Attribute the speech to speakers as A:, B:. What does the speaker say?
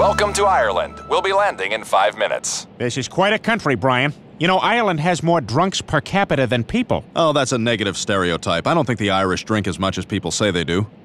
A: Welcome to Ireland. We'll be landing in 5 minutes.
B: This is quite a country, Brian. You know, Ireland has more drunks per capita than people.
C: Oh, that's a negative stereotype. I don't think the Irish drink as much as people say they do.